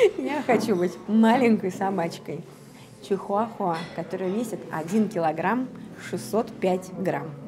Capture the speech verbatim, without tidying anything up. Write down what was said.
Я хочу быть маленькой собачкой. Чихуахуа, которая весит один килограмм шестьсот пять грамм.